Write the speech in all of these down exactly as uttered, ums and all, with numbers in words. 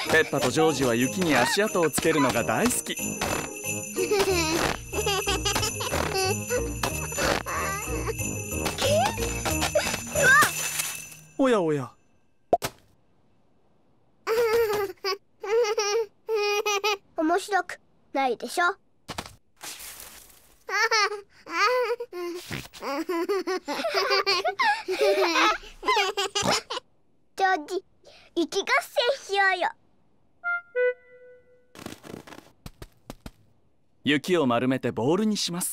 ペッパとジョージは雪に足跡をつけるのが大好き。おやおや。 面白くないでしょ。ジョージ、雪合戦しようよ。 雪を丸めてボールにします。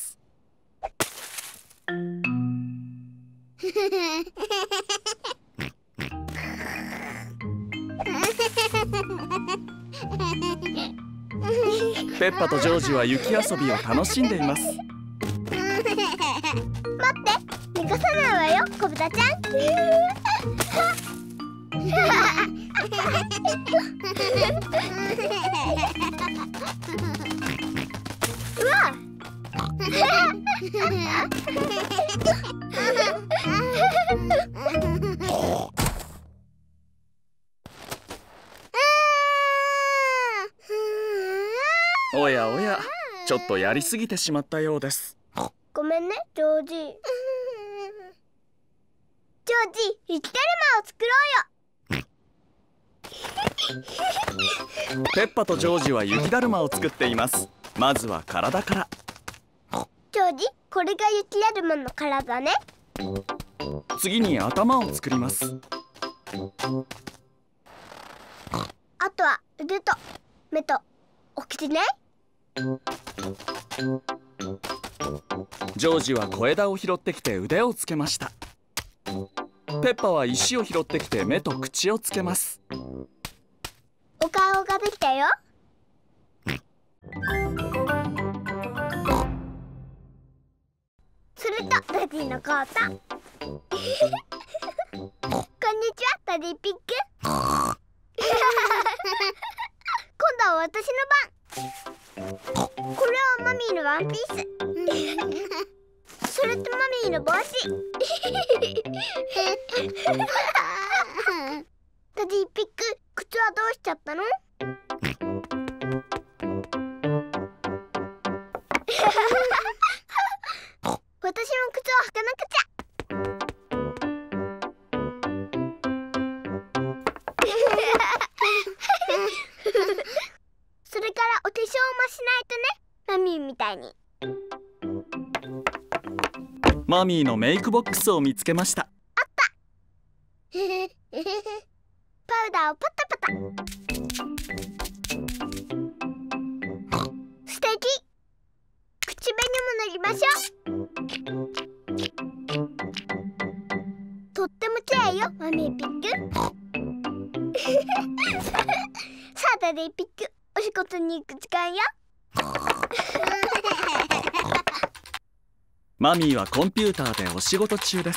ペッパとジョージは雪遊びを楽しんでいます。 待って、逃がさないわよ、小豚ちゃん。うわおやおや、ちょっとやりすぎてしまったようです。 ごめんね、ジョージ。ジョージ、雪だるまを作ろうよ。 ペッパとジョージは雪だるまを作っています。まずは体から。 ジョージ、これが雪だるまの体ね。 次に頭を作ります。 あとは腕と目とお口ね。 ジョージは小枝を拾ってきて腕をつけました。ペッパは石を拾ってきて目と口をつけます。 お顔ができたよ。それとダディのコート。こんにちは、ダディピッグ。今度は私の番。これはマミーのワンピース。それとマミーの帽子。ダディピッグ、靴はどうしちゃったの？私も靴を履かなくちゃ。それからお化粧もしないとね、マミーみたいに。 マミーのメイクボックスを見つけました。あった。パウダーをパタパタ。素敵。口紅も塗りましょう。とっても綺麗よ、マミーピッグ。さあ、ダディピッグ、お仕事に行く時間よ。 マミーはコンピューターでお仕事中です。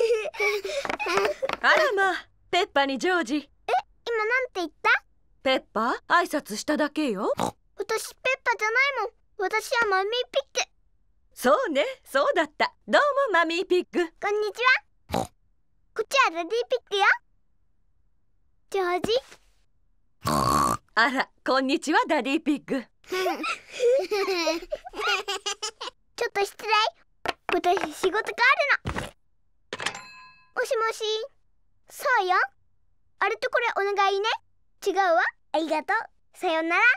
あらまあ、ペッパにジョージ。 え、今なんて言った？ ペッパ、挨拶しただけよ。 私ペッパじゃないもん。私はマミーピッグ。 そうね、そうだった。どうもマミーピッグ。 こんにちは。こっちはダディピッグよ。ジョージ。 あら、こんにちは、ダディピッグ。 ちょっと失礼。私仕事があるの。もしもし。そうよ。あれとこれお願いね。違うわ。ありがとう。さよなら。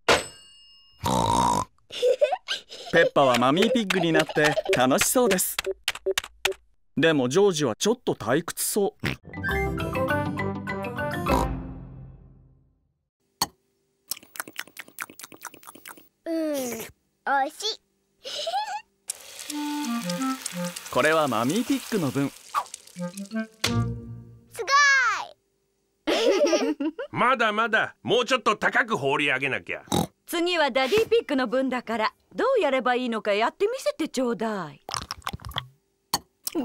ペッパはマミーピッグになって楽しそうです。でもジョージはちょっと退屈そう。 うん、おいしい。 これはマミーピッグの分。 すごい。 まだまだ、もうちょっと高く放り上げなきゃ。 次はダディピッグの分だから、どうやればいいのかやってみせてちょうだい。うん、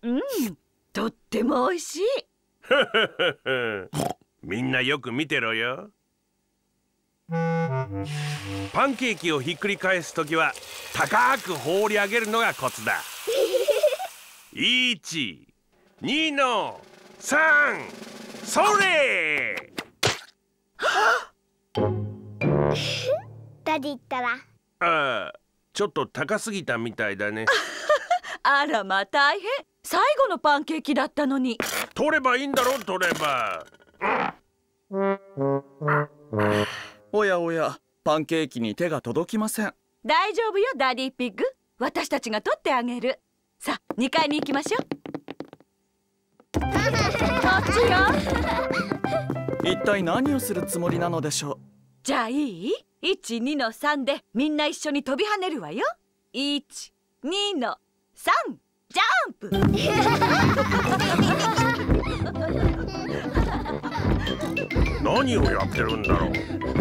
うん、とっても美味しい。 みんなよく見てろよ。パンケーキをひっくり返すときは高く放り上げるのがコツだ。いち、にのさん、それ。 ダディったら。 ああ、ちょっと高すぎたみたいだね。 あらまあ大変。最後のパンケーキだったのに。 取ればいいんだろ、取れば。 おやおや、パンケーキに手が届きません。 大丈夫よダディピッグ。私たちが取ってあげる。さあにかいに行きましょう。こっちよ。 一体何をするつもりなのでしょう。 じゃあいい ?いち、にのさんでみんな一緒に飛び跳ねるわよ。いち、にのさん、ジャンプ。 何をやってるんだろう。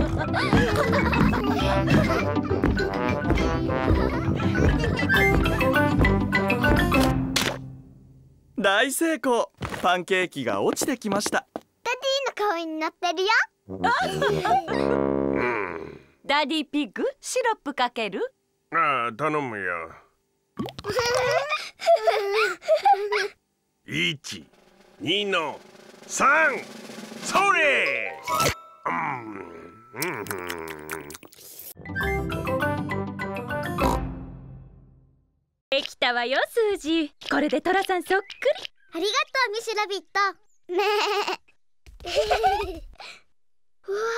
大成功。パンケーキが落ちてきました。 ダディの顔になってるよ。 ダディピッグ、シロップかける？ ああ、頼むよ。いち、にのさん、それ。 できたわよ、スージー。これでトラさんそっくり。 ありがとうミスラビット。ねえ。うわ、スージー、そのお顔いいね。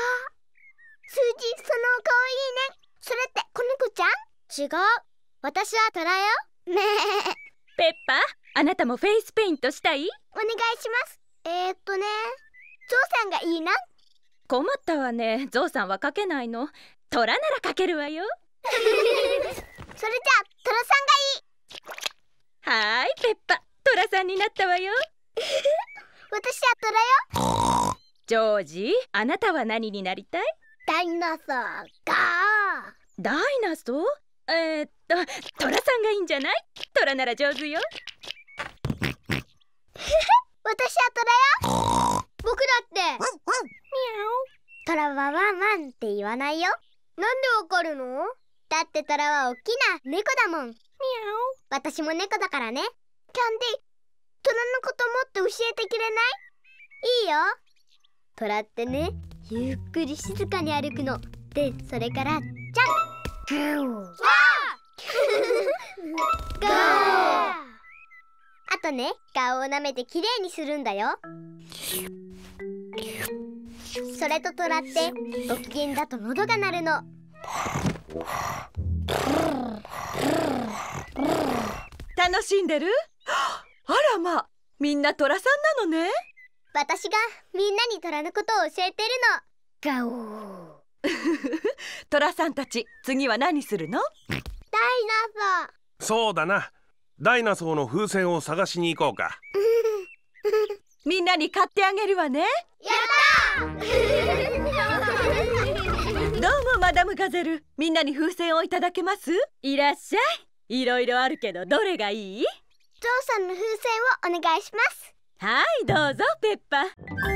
それって子猫ちゃん？違う、私はトラよ。ねえ。 ペッパー、あなたもフェイスペイントしたい？ お願いします。えー、っとね、ゾウさんがいいな。 困ったわね、ゾウさんは描けないの。トラなら描けるわよ。 それじゃあトラさんがいい。 はーい、ペッパ、トラさんになったわよ。 私はトラよ。 ジョージ、あなたは何になりたい？ ダイナソー。ガー。 ダイナソー？えー、っとトラさんがいいんじゃない？トラなら上手よ。 私はトラよ。僕だって。ミャオ。トラはワンワンって言わないよ。なんでわかるの？だってトラは大きな猫だもん。ミャオ。私も猫だからね。キャンディ、トラのこともっと教えてくれない？いいよ。トラってね、ゆっくり静かに歩くの。で、それからジャンプ。ガー。ガー。あとね、顔を舐めてきれいにするんだよ。それとトラってご機嫌だと喉が鳴るの。 楽しんでる？あらまあ、みんなトラさんなのね。 私がみんなにトラのことを教えてるの。ガオー。 トラさんたち、次は何するの？ ダイナソー。 そうだな、ダイナソーの風船を探しに行こうか。 みんなに買ってあげるわね。 やったー。 どうもマダムガゼル、みんなに風船をいただけます？ いらっしゃい。いろいろあるけどどれがいい？ ゾウさんの風船をお願いします。 はい、どうぞペッパ。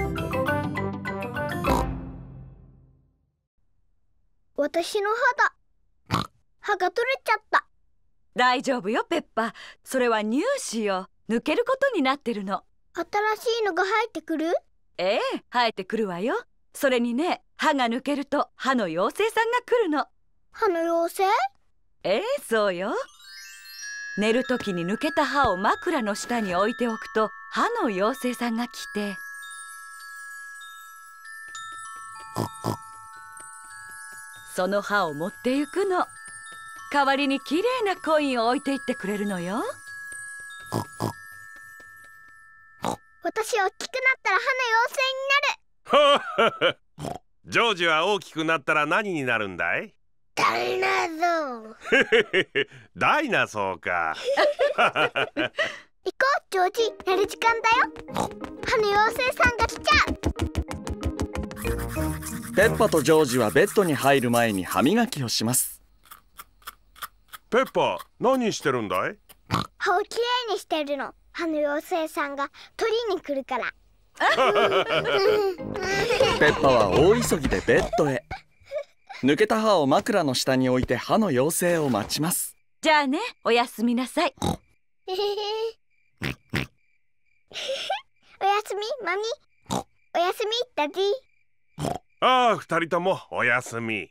私の歯だ。歯が取れちゃった。 大丈夫よペッパ。それは乳歯よ。抜けることになってるの。 新しいのが生えてくる？ ええ、生えてくるわよ。それにね、歯が抜けると歯の妖精さんが来るの。 歯の妖精？ ええ、そうよ。寝るときに抜けた歯を枕の下に置いておくと歯の妖精さんが来て、その歯を持ってゆくの。代わりにきれいなコインを置いていってくれるのよ。 私大きくなったら歯の妖精になる。 ジョージは大きくなったら何になるんだい？ ダイナソー。 ダイナソーか。 行こうジョージ、寝る時間だよ。歯の妖精さんが来ちゃう。 ペッパとジョージはベッドに入る前に歯磨きをします。 ペッパ、何してるんだい？ 歯をきれいにしてるの。歯の妖精さんが取りに来るから。 ペッパは大急ぎでベッドへ。抜けた歯を枕の下に置いて歯の妖精を待ちます。 じゃあね、おやすみなさい。 おやすみマミ。おやすみダディ。 ああ、二人ともおやすみ。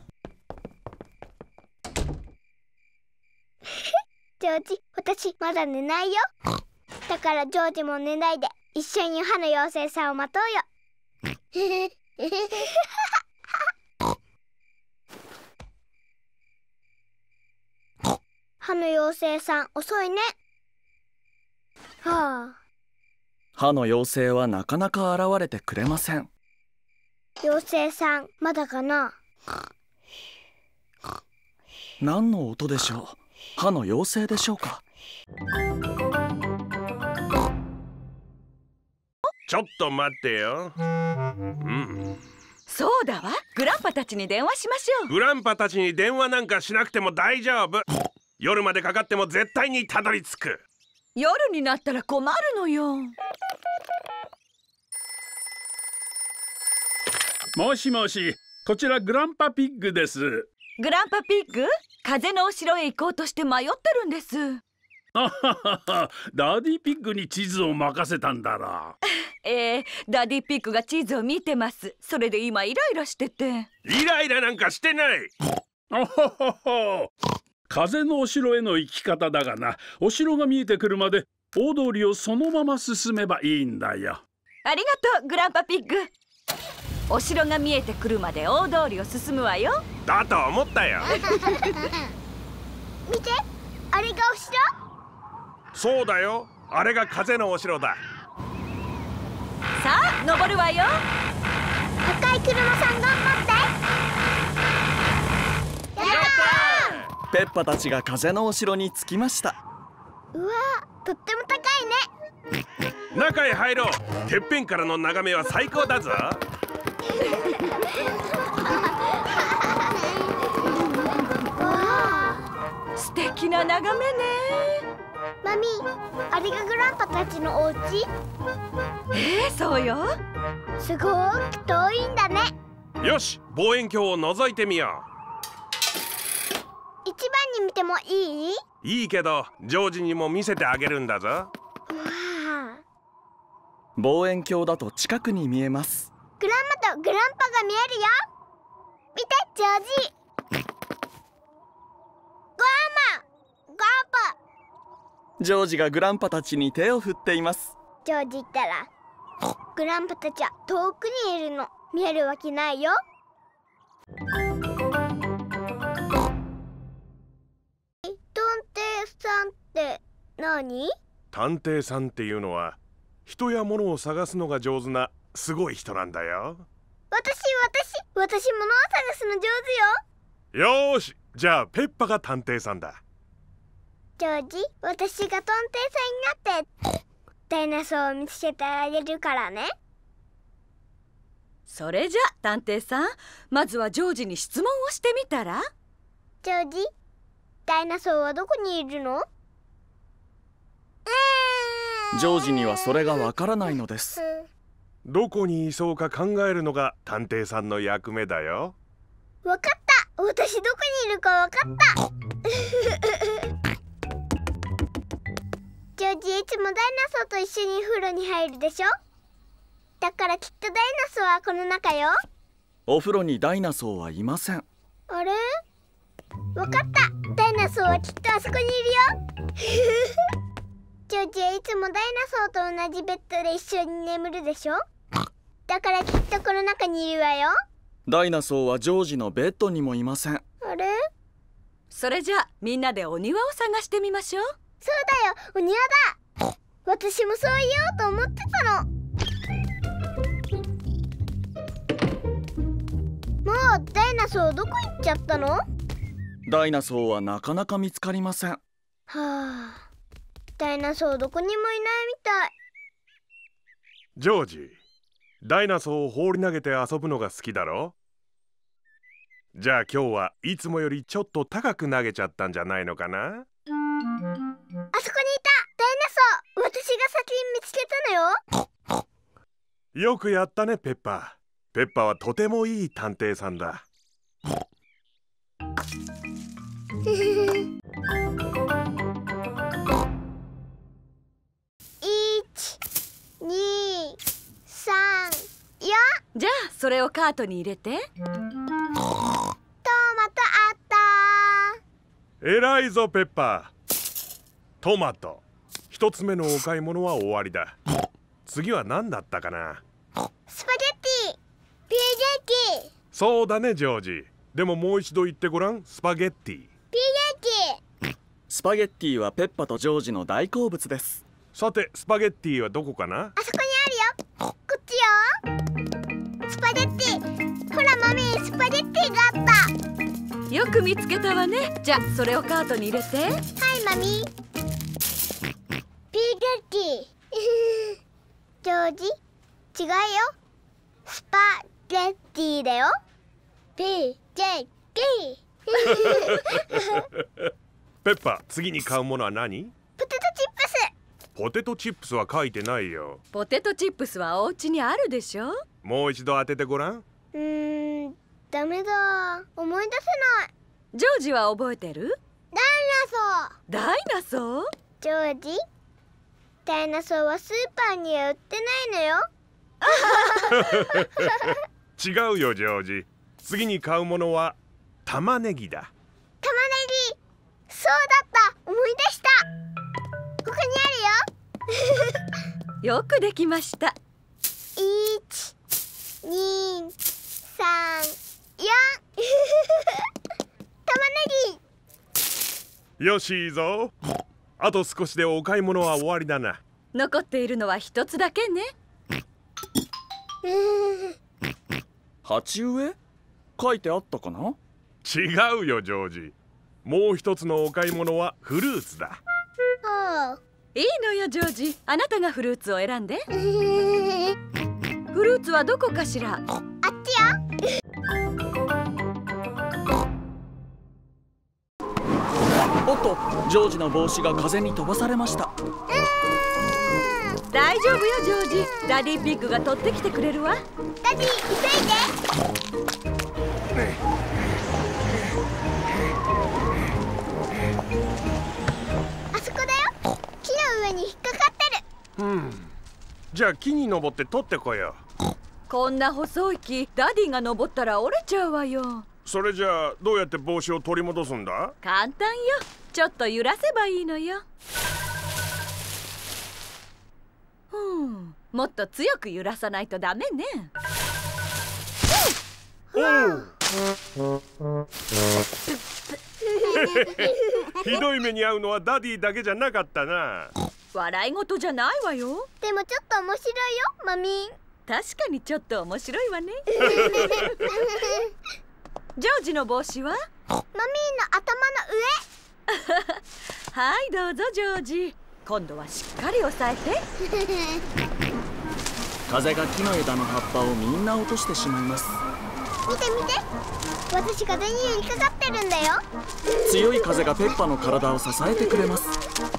ジョージ、私まだ寝ないよ。だからジョージも寝ないで一緒に歯の妖精さんを待とうよ。歯の妖精さん遅いね。はあ。 歯の妖精はなかなか現れてくれません。 妖精さんまだかな。 何の音でしょう。歯の妖精でしょうか。 ちょっと待ってよ。うん。 そうだわ。グランパたちに電話しましょう。 グランパたちに電話なんかしなくても大丈夫。夜までかかっても絶対にたどり着く。 夜になったら困るのよ。 もしもし、こちらグランパピッグです。 グランパピッグ、風のお城へ行こうとして迷ってるんです。 あははは、ダディピッグに地図を任せたんだろう。 えー、ダディピッグが地図を見てます。それで今イライラしてて。 イライラなんかしてない。 おほほほ。風のお城への行き方だがな、お城が見えてくるまで大通りをそのまま進めばいいんだよ。 ありがとう、グランパピッグ。お城が見えてくるまで大通りを進むわよ。 だと思ったよ。 見て、あれがお城。 そうだよ、あれが風のお城だ。 さあ、登るわよ。 赤い車さん頑張って。やったー。 ペッパたちが風のお城に着きました。 うわー、とっても高いね。 中へ入ろう。てっぺんからの眺めは最高だぞ。 素敵な眺めね。 マミー、あれがグランパたちのお家？ えー、そうよ。 すごく遠いんだね。 よし、望遠鏡を覗いてみよ一番に見てもいい？ う。いいけど、ジョージにも見せてあげるんだぞ。 うわあ。 望遠鏡だと近くに見えます。 グランマとグランパが見えるよ。見て、ジョージ。グランマ、グランパ。 ジョージがグランパたちに手を振っています。 ジョージ言ったら、グランパたちは遠くにいるの。見えるわけないよ。探偵さんって何？ 探偵さんっていうのは人や物を探すのが上手なすごい人なんだよ。 私私私物を探すの上手よ。よーし、じゃあペッパが探偵さんだ。 ジョージ、私が探偵さんになってダイナソーを見つけてあげるからね。 それじゃ探偵さん、まずはジョージに質問をしてみたら？ ジョージ、ダイナソーはどこにいるの？ ジョージにはそれがわからないのです。 どこにいそうか考えるのが探偵さんの役目だよ。 わかった、私どこにいるかわかった。ジョージいつもダイナソーと一緒に風呂に入るでしょ。だからきっとダイナソーはこの中よ。 お風呂にダイナソーはいません。 あれ？わかった、ダイナソーはきっとあそこにいるよ。ジョージはいつもダイナソーと同じベッドで一緒に眠るでしょ。だからきっとこの中にいるわよ。 ダイナソーはジョージのベッドにもいません。 あれ？ それじゃあみんなでお庭を探してみましょう。 そうだよ、お庭だ。私もそう言おうと思ってたの。もうダイナソーどこ行っちゃったの？はダイナソーはなかなか見つかりません。 あ、ダイナソーどこにもいないみたい。 ジョージ、ダイナソーを放り投げて遊ぶのが好きだろ？じゃあ今日はいつもよりちょっと高く投げちゃったんじゃないのかな？ あそこにいた、ダイナソー。私が先に見つけたのよ。 よくやったね、ペッパ。ペッパはとてもいい探偵さんだ。 いち、に、さん、よん。 じゃあそれをカートに入れて。 トマトあった。 えらいぞペッパー。トマト。一つ目のお買い物は終わりだ。次は何だったかな。 スパゲッティ、ピーゲッティ。 そうだねジョージ。でももう一度言ってごらん。スパゲッティ。 ピーゲッティ。 スパゲッティはペッパとジョージの大好物です。 さてスパゲッティはどこかな。 あそこにあるよ。こっちよ。スパゲッティ。ほらマミー、スパゲッティがあった。 よく見つけたわね。じゃあそれをカートに入れて。 はいマミー。ピーゲッティ。ジョージ、違うよ。スパゲッティだよ。ピーゲッティ。 ペッパ、次に買うものは何？ ポテトチップス。 ポテトチップスは書いてないよ。 ポテトチップスはお家にあるでしょ。 もう一度当ててごらん。 うーん、ダメだ。思い出せない。 ジョージは覚えてる？ ダイナソー。 ダイナソー？ ジョージ、ダイナソーはスーパーには売ってないのよ。 違うよジョージ。次に買うものは玉ねぎだ。 玉ねぎ。そうだった。思い出した。ここにあるよ。 よくできました。 いち、に、さん、よん。玉ねぎ。 よしいいぞ。あと少しでお買い物は終わりだな。 残っているのは一つだけね。 鉢植え？書いてあったかな？ 違うよジョージ。もう一つのお買い物はフルーツだ。 ああ。 いいのよジョージ。あなたがフルーツを選んで。 えー、 フルーツはどこかしら？ あっちよ。 おっと、ジョージの帽子が風に飛ばされました。 大丈夫よジョージ。ダディピッグが取ってきてくれるわ。 ダディ、急いで。あそこだよ。木の上に引っかかってる。 うん。じゃあ木に登って取ってこよう。 こんな細い木、ダディが登ったら折れちゃうわよ。 それじゃあどうやって帽子を取り戻すんだ？ 簡単よ。ちょっと揺らせばいいのよ。うん、もっと強く揺らさないとダメね。 ひどい目に遭うのはダディだけじゃなかったな。 笑い事じゃないわよ。 でもちょっと面白いよ、マミー。 確かにちょっと面白いわね。ジョージの帽子は？ マミーの頭のはいどうぞジョージ。今度はしっかり押さえて。 風が木の枝の葉っぱをみんな落としてしまいます。 見て見て。私風に寄りかかってるんだよ。 強い風がペッパの体を支えてくれます。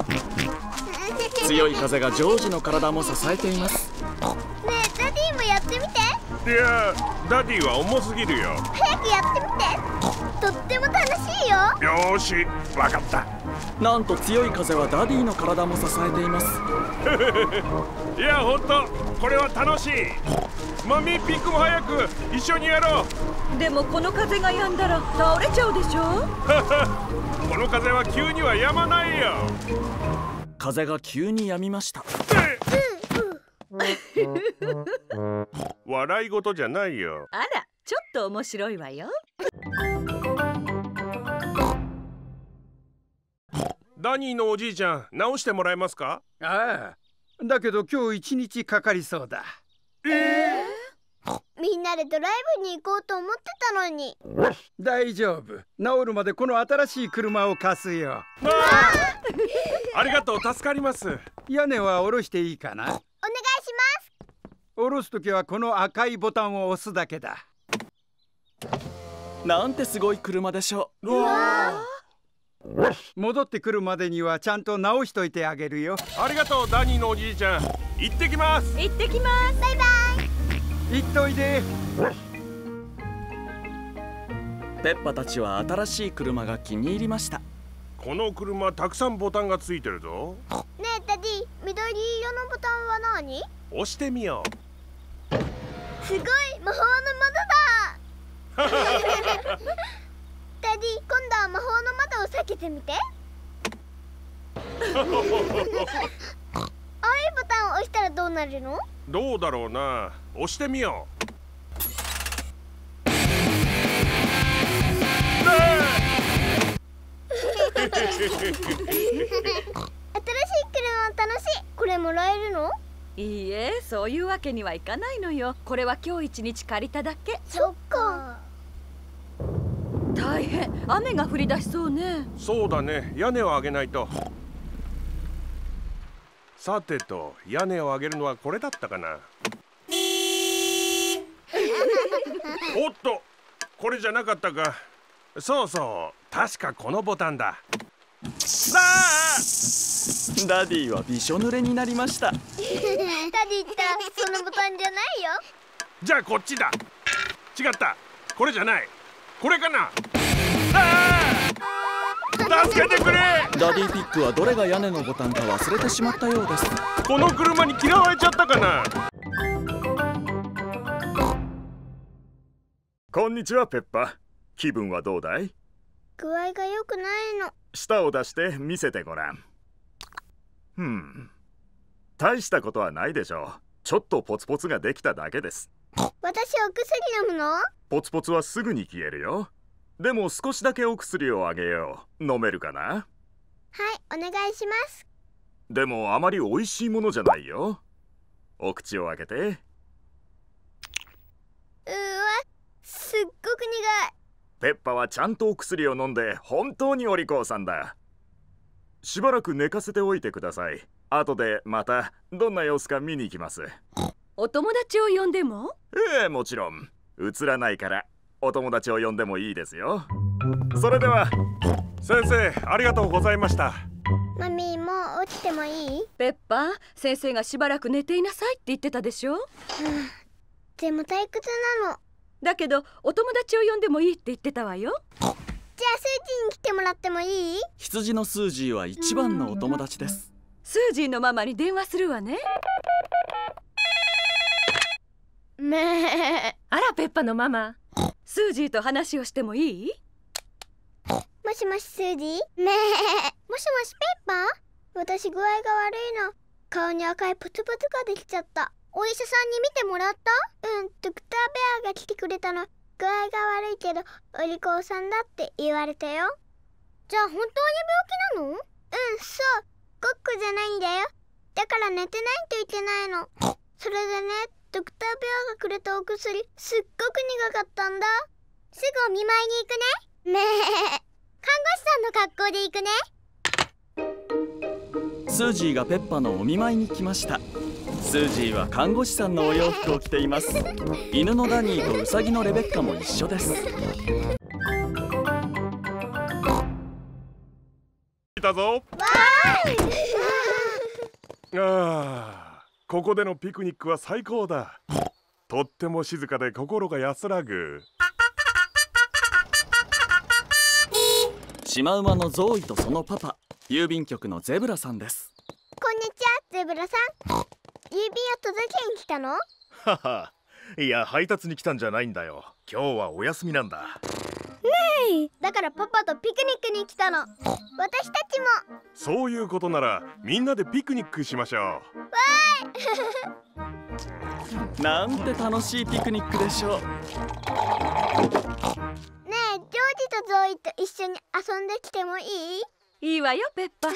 強い風がジョージの体も支えています。 ねえ、ダディもやってみて。 いや、ダディは重すぎるよ。 早くやってみて。とっても楽しいよ。 よーし、わかった。 なんと強い風はダディの体も支えています。 いや、ほんとこれは楽しい。マミーピックも早く一緒にやろう。 でもこの風が止んだら倒れちゃうでしょ。 この風は急には止まないよ。 風が急に止みました。 笑い事じゃないよ。 あら、ちょっと面白いわよ。 ダニーのおじいちゃん、直してもらえますか？ ああ、だけど今日一日かかりそうだ。 えー、みんなでドライブに行こうと思ってたのに。 大丈夫、治るまでこの新しい車を貸すよ。 あありがとう、助かります。 屋根は下ろしていいかな？ お願いします。 下ろすときはこの赤いボタンを押すだけだ。 なんてすごい車でしょう。 うわ戻ってくるまでにはちゃんと直しといてあげるよ。 ありがとう、ダニーのおじいちゃん。行ってきます。 行ってきます。 バイバイ。 行っといで。 ペッパたちは新しい車が気に入りました。 この車たくさんボタンがついてるぞ。 ねえダディ、緑色のボタンは何？ 押してみよすごい、魔法のダディ、今度は魔法の窓を避けてみて。青いボタンを押したらどうなるの？ どうだろうな。押してみよう。 新しい車楽しい。これもらえるの？ いいえ、そういうわけにはいかないのよ。これは今日一日借りただけ。 そっか。 大変、雨が降り出しそうね。 そうだね、屋根を上げないと。さてと、屋根を上げるのはこれだったかな。おっと、これじゃなかったか。そうそう、確かこのボタンだ。さあ、 ダディはびしょ濡れになりました。 ダディったらそのボタンじゃないよ。 じゃあこっちだ。違った、これじゃない。これかな。ああ、助けてくれ。 ダディピックはどれが屋根のボタンか忘れてしまったようです。 この車に嫌われちゃったかな。 こんにちは、ペッパ。気分はどうだい？ 具合が良くないの。 舌を出して見せてごらん。ふん、大したことはないでしょう。ちょっとポツポツができただけです。 私お薬飲むの？ ポツポツはすぐに消えるよ。でも少しだけお薬をあげよう。飲めるかな？ はい、お願いします。 でもあまり美味しいものじゃないよ。お口を開けて。 うわ、すっごく苦い。 ペッパはちゃんとお薬を飲んで本当にお利口さんだ。しばらく寝かせておいてください。後でまたどんな様子か見に行きます。 お友達を呼んでも？ ええ、もちろん。映らないからお友達を呼んでもいいですよ。それでは。 先生、ありがとうございました。 マミー、もう起きてもいい？ ペッパー、先生がしばらく寝ていなさいって言ってたでしょ。 でも退屈なの。 だけどお友達を呼んでもいいって言ってたわよ。 じゃあスージーに来てもらってもいい？ 羊のスージーは一番のお友達です。 スージーのママに電話するわね。 めー。あら、ペッパのママ。 スージーと話をしてもいい？ もしもしスージー？めー。もしもしペッパー？私具合が悪いの。顔に赤いポツポツができちゃった。お医者さんに見てもらった？うん、ドクターベアが来てくれたの。具合が悪いけどお利口さんだって言われたよ。じゃあ本当に病気なの？うん、そう。ごっこじゃないんだよ。だから寝てないといけないの。それでね、ドクターベアがくれたお薬すっごく苦かったんだ。すぐお見舞いに行くね。めー。看護師さんの格好で行くね。 スージーがペッパのお見舞いに来ました。スージーは看護師さんのお洋服を着ています。犬のダニーとウサギのレベッカも一緒です。 来たぞ。 わーい。 ああ、ここでのピクニックは最高だ。とっても静かで心が安らぐ。 シマウマのゾーイとそのパパ、郵便局のゼブラさんです。 こんにちは、ゼブラさん。郵便を届けに来たの？ はは、いや、配達に来たんじゃないんだよ。今日はお休みなんだ。 ねえ、だからパパとピクニックに来たの。私たちも。 そういうことならみんなでピクニックしましょわーい。なんて楽しいピクニックでしょう。 ねえ、ジョージとゾーイと一緒に遊んできてもいい？ いいわよ、ペッパ。 ゾーイ、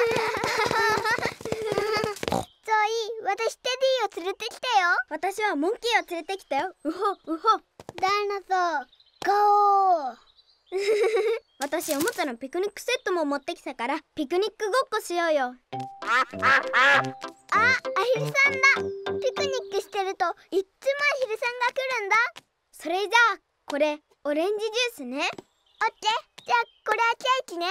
私テディを連れてきたよ。私はモンキーを連れてきたよ。うほうほ。ダイナソーゴー。私おもちゃのピクニックセットも持ってきたからピクニックごっこしようよ。あ、アヒルさんだ。ピクニックしてるといっつもアヒルさんが来るんだ。それじゃあこれオレンジジュースね。オッケー。じゃあこれはケーキね。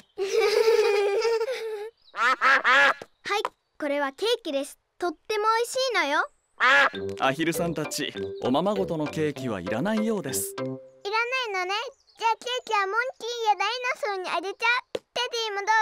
はい、これはケーキです。とっても美味しいのよ。 アヒルさんたち、おままごとのケーキはいらないようです。 いらないのね。じゃあケーキはモンキーやダイナソーにあげちゃう。テディもど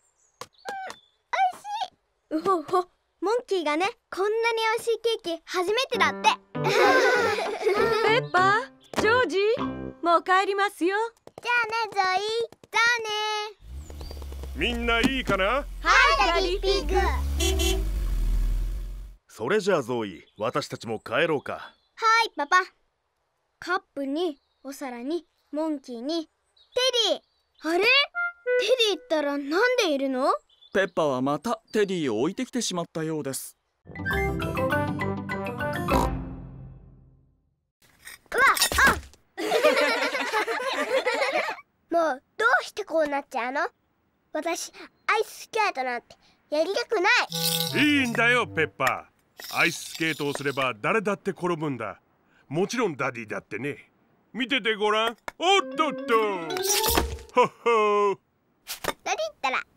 うぞ。うん、美味しい。うほうほ。モンキーがね、こんなに美味しいケーキ初めてだって。 ペッパー、ジョージ、もう帰りますよ。 じゃあね、ゾイ。じゃあね。 みんないいかな？ はい、ダディピグ。 それじゃあゾイ、私たちも帰ろうか。 はい、パパ。カップにお皿にモンキーにテディ。あれ？テディったらなんでいるの？ ペッパはまたテディを置いてきてしまったようです。 うわ、あもうどうしてこうなっちゃうの？私アイススケートなんてやりたくない。 いいんだよペッパー。アイススケートをすれば誰だって転ぶんだ。もちろんダディだってね。見ててごらん。おっとっとほっほー。 ダディったら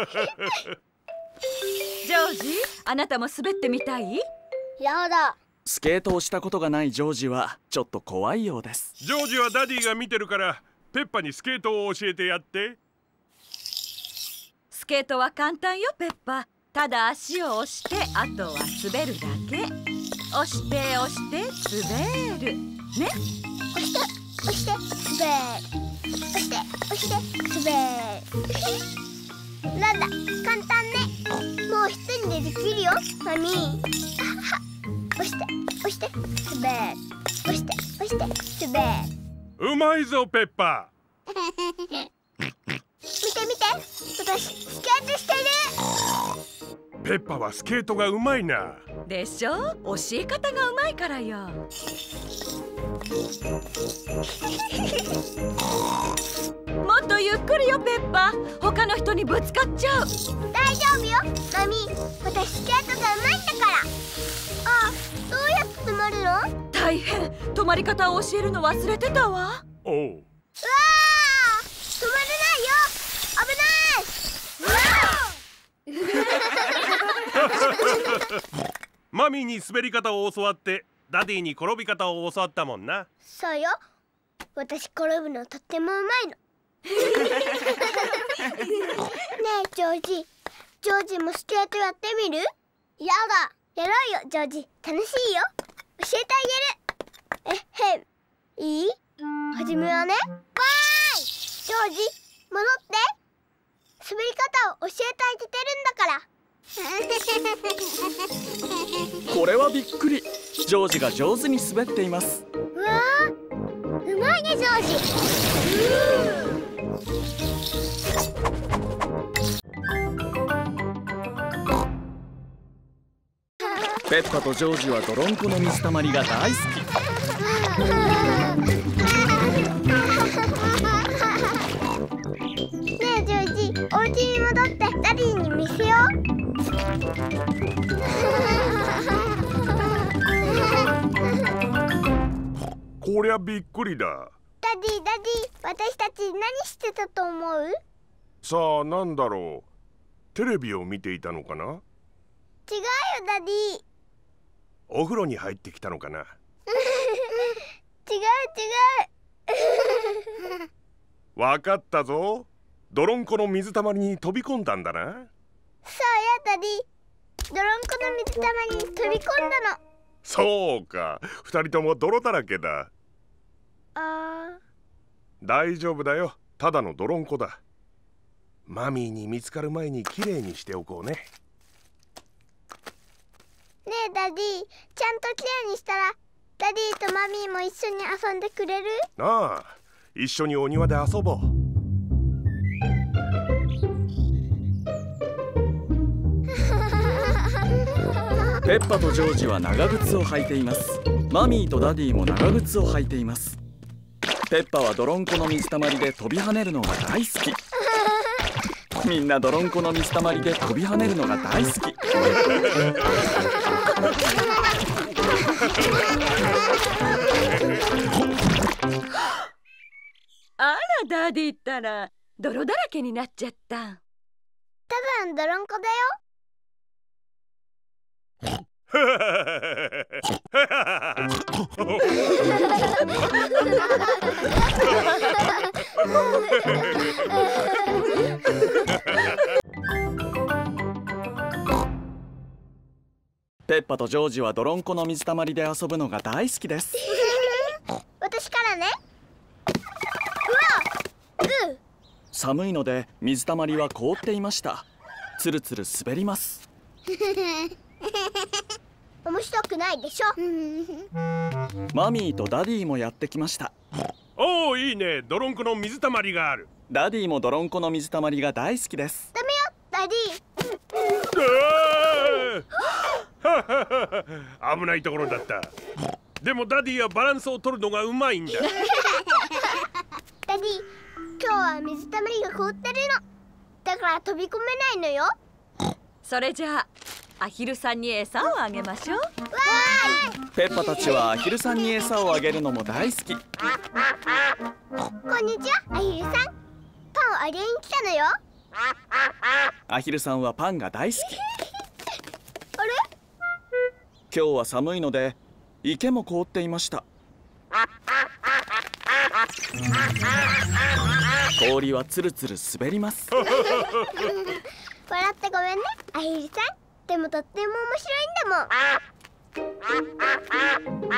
ジョージ、あなたも滑ってみたい？ やだ。 スケートをしたことがないジョージはちょっと怖いようです。 ジョージはダディが見てるからペッパにスケートを教えてやって。 スケートは簡単よ、ペッパ。ただ足を押して、あとは滑るだけ。押して押して滑るね。 押して押して滑る。押して押して滑る。なんだ、簡単ね。もう一人でできるよ、マミー。押して押して滑る。押して押して滑る。 うまいぞペッパ見て見て、私スケートしてる。 ー。ペッパはスケートがうまいな。 でしょ？教え方がうまいからよ。もっとゆっくりよ、ペッパ。他の人にぶつかっちゃう。 大丈夫よ、マミー。私スケートがうまいんだから。あ、どうやって止まるの？ 大変、止まり方を教えるの忘れてたわ。 おう。 うわー、止まれないよ。危ない。うわマミーに滑り方を教わってダディに転び方を教わったもんな。 そうよ、私転ぶのとってもうまいの。ねえジョージ、ジョージもスケートやってみる？やだ。やろうよジョージ、楽しいよ。教えてあげる。えへん、いい？はじめはね、わーい。ジョージ戻って。滑り方を教えてあげてるんだから。 これはびっくり。ジョージが上手に滑っています。 うわー、うまいねジョージ。 ペッパとジョージは泥んこの水たまりが大好き。 ねえジョージ、お家に戻ってダディに見せよう。 こりゃびっくりだ。 ダディダディ、私たち何してたと思う？ さあなんだろう。テレビを見ていたのかな？ 違うよダディ。 お風呂に入ってきたのかな？ 違う違う。 わかったぞ。泥んこの水たまりに飛び込んだんだな。 そうよダディ、泥んこの水たまりに飛び込んだの。 そうか、二人とも泥だらけだ。 あー、大丈夫だよ。ただの泥んこだ。マミーに見つかる前にきれいにしておこうね。 ねえダディ、ちゃんときれいにしたらダディとマミーも一緒に遊んでくれる？ ああ、一緒にお庭で遊ぼう。 ペッパとジョージは長靴を履いています。マミーとダディも長靴を履いています。ペッパは泥んこの水たまりで飛び跳ねるのが大好き。みんな泥んこの水たまりで飛び跳ねるのが大好き。 あらダディったら泥だらけになっちゃった。 ただの泥んこだよ。 ペッパとジョージは泥んこの水たまりで遊ぶのが大好きです。 私からね。うわ、う寒いので水たまりは凍っていました。つるつる滑ります。 面白くないでしょ。 マミーとダディもやってきました。 おお、いいね。泥んこの水たまりがある。 ダディも泥んこの水たまりが大好きです。 ダメよダディ。危ないところだった。でもダディはバランスを取るのがうまいんだ。 ダディ、今日は水たまりが凍ってるの。だから飛び込めないのよ。 それじゃあアヒルさんに餌をあげましょう。 わーい。 ペッパたちはアヒルさんに餌をあげるのも大好き。 こんにちは、アヒルさん。パンをあげに来たのよ。 アヒルさんはパンが大好き。 あれ？ 今日は寒いので池も凍っていました。氷はつるつる滑ります。 笑ってごめんね、アヒルさん。でもとっても面白いんだも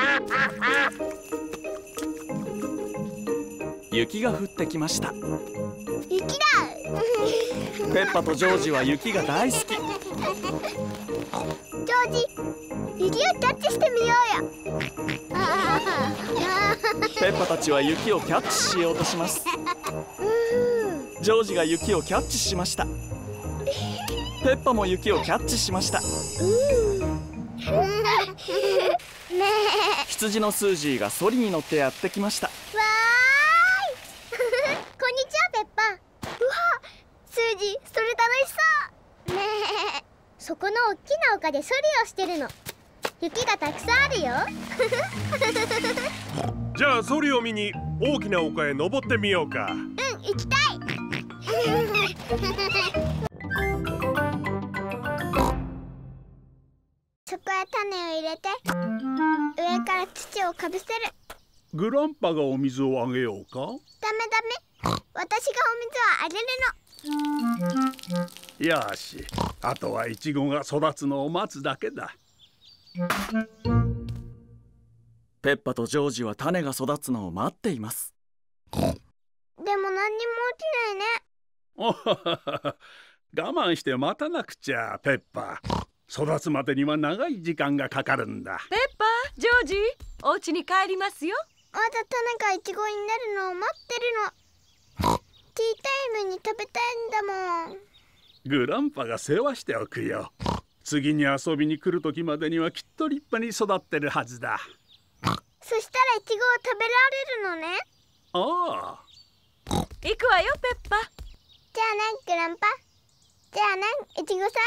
ん。 雪が降ってきました。 雪だ。 ペッパとジョージは雪が大好き。 ジョージ、雪をキャッチしてみようよ。 ペッパたちは雪をキャッチしようとします。ジョージが雪をキャッチしました。ペッパも雪をキャッチしました。羊のスージーがソリに乗ってやってきました。 わーい。こんにちは、ペッパ。うわ、スージー、それ楽しそう。ねえ、そこの大きな丘でソリをしてるの。雪がたくさんあるよ。 じゃあソリを見に大きな丘へ登ってみようか。 うん、行きたい。そこへ種を入れて上から土をかぶせる。 グランパがお水をあげようか。 ダメダメ、私がお水をあげるの。 よし、あとはイチゴが育つのを待つだけだ。 ペッパとジョージは種が育つのを待っています。 でも何にも起きないね。 おははは、我慢して待たなくちゃ。ペッパ、育つまでには長い時間がかかるんだ。 ペッパ、ジョージ、お家に帰りますよ。 まだ種がイチゴになるのを待ってるの。ティータイムに食べたいんだもん。 グランパが世話しておくよ。次に遊びに来る時までにはきっと立派に育ってるはずだ。 そしたらイチゴを食べられるのね。 ああ、 行くわよ、ペッパ。 じゃあね、グランパ。じゃあね、イチゴさ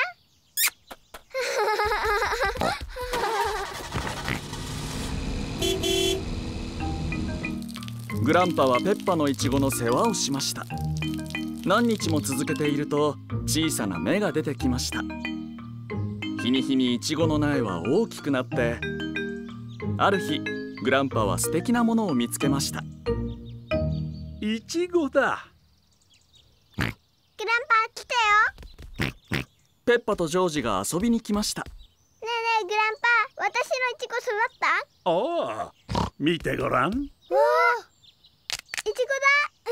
ん。グランパはペッパのイチゴの世話をしました。何日も続けていると小さな芽が出てきました。日に日にイチゴの苗は大きくなって、ある日グランパは素敵なものを見つけました。 イチゴだ。 グランパ来てよ。 ペッパとジョージが遊びに来ました。 ねえねえグランパ、私のイチゴ育った？ ああ、見てごらん。 わあ、イチゴだ。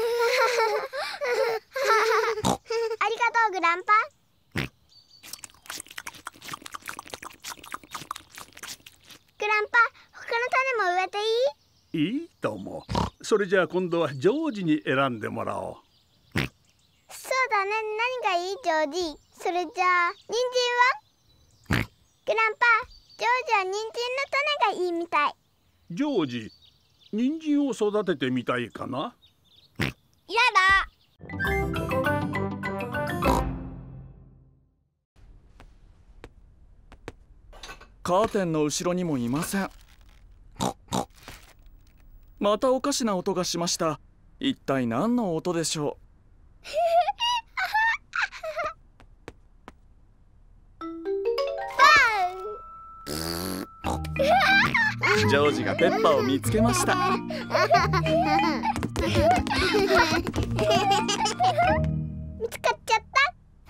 ありがとうグランパ。グランパ、他の種も植えていい？ いいとも。それじゃあ今度はジョージに選んでもらおう。 そうだね、何がいいジョージ？それじゃあ人参は？グランパ、ジョージは人参の種がいいみたい。 ジョージ、人参を育ててみたいかな？ やだ。 カーテンの後ろにもいません。またおかしな音がしました。一体何の音でしょう。ジョージがペッパを見つけました。 見つかっちゃった。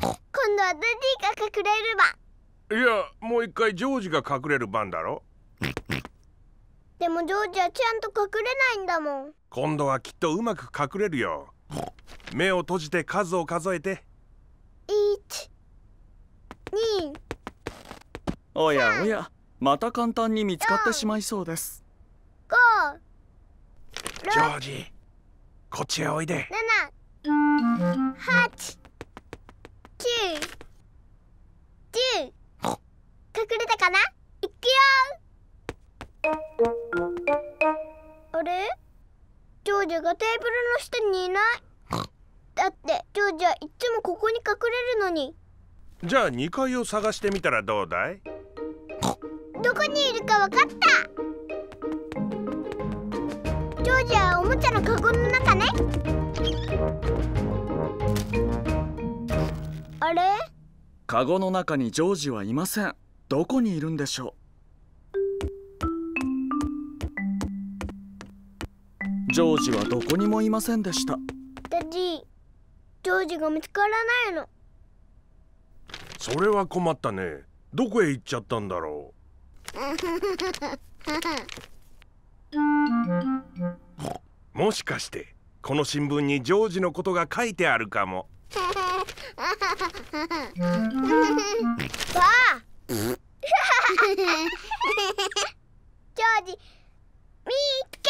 今度はダディが隠れる番。 いや、もう一回ジョージが隠れる番だろ。 でもジョージはちゃんと隠れないんだもん。 今度はきっとうまく隠れるよ。目を閉じて数を数えて。 いち、に。 おやおや、また簡単に見つかってしまいそうです。 ご、 ジョージ、こっちへおいで。 なな、はち、きゅう、じゅう。隠れたかな？いくよ。あれ？ジョージがテーブルの下にいない。だってジョージはいつもここに隠れるのに。 じゃあにかいを探してみたらどうだい？ どこにいるかわかった。ジョージはおもちゃのカゴの中ね。あれ？ カゴの中にジョージはいません。どこにいるんでしょう。ジョージはどこにもいませんでした。 ダディ、ジョージが見つからないの。 それは困ったね。どこへ行っちゃったんだろう。もしかしてこの新聞にジョージのことが書いてあるかも。 わあジョージ、みーつけ。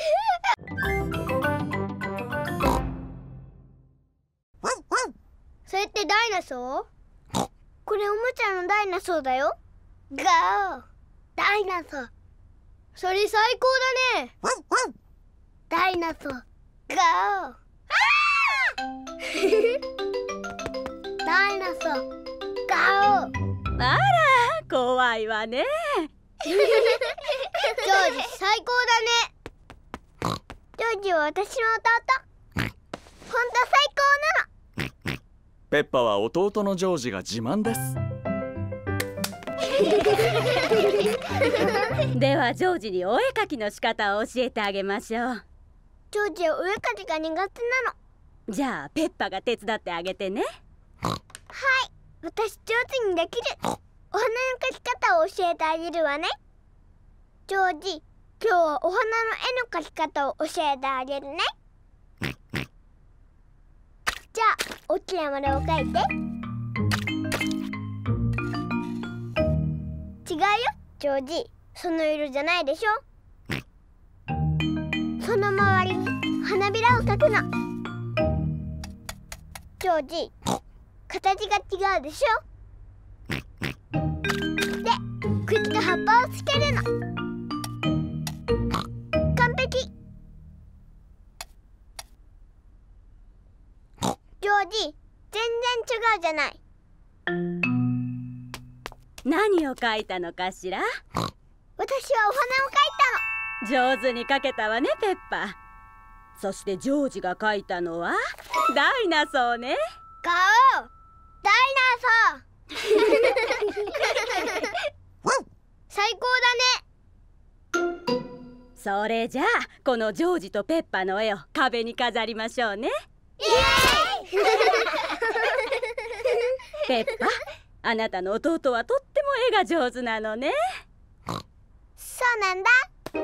それってダイナソー？これおもちゃのダイナソーだよ。ゴー、ダイナソー。それ最高だね。ダイナソー、ゴー。ダイナソー、ゴー。 あら、怖いわね。 ジョージ最高だね。ジョージは私の弟。ほんと最高なの。 ペッパは弟のジョージが自慢です。 ではジョージにお絵かきの仕方を教えてあげましょう。 ジョージはお絵かきが苦手なの。 じゃあペッパが手伝ってあげてね。 はい、私上手にできる。お花の描き方を教えてあげるわね。ジョージ、今日はお花の絵の描き方を教えてあげるね。じゃあ大きな丸を描いて。違うよジョージ、その色じゃないでしょ。その周りに花びらを描くの。ジョージ、形が違うでしょ。で、口と葉っぱをつけるの。完璧。ジョージ、全然違うじゃない。 何を描いたのかしら。 私はお花を描い上手に描けたわねペッパ。そしてジョージが描いたのはダイナソーね。 たの。ガオー、ダイナソー。最高だね。 それじゃあこのジョージとペッパの絵を壁に飾りましょうね。 イエーイペッパ、あなたの弟はとっても絵が上手なのね。 そうなんだ。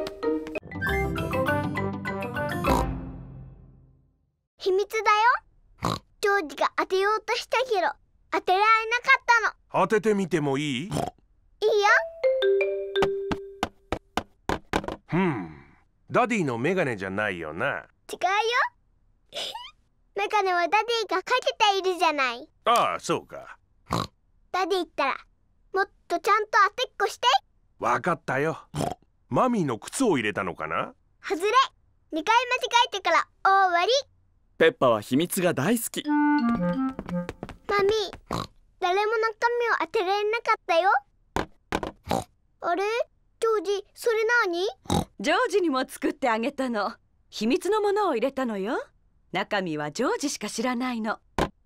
秘密だよ。ジョージが当てようとしたけど当てられなかったの。 当ててみてもいい？ いいよ。 ふん、ダディのメガネじゃないよな。 違うよ。メガネはダディがかけているじゃない。 ああ、そうか。 ダディったらもっとちゃんと当てっこして。 わかったよ。マミーの靴を入れたのかな？ 外れ。にかい間違えてから終わり。 ペッパは秘密が大好き。 マミー、誰も中身を当てられなかったよ。あれ、ジョージ、それ何？ ジョージにも作ってあげたの。秘密のものを入れたのよ。中身はジョージしか知らないの。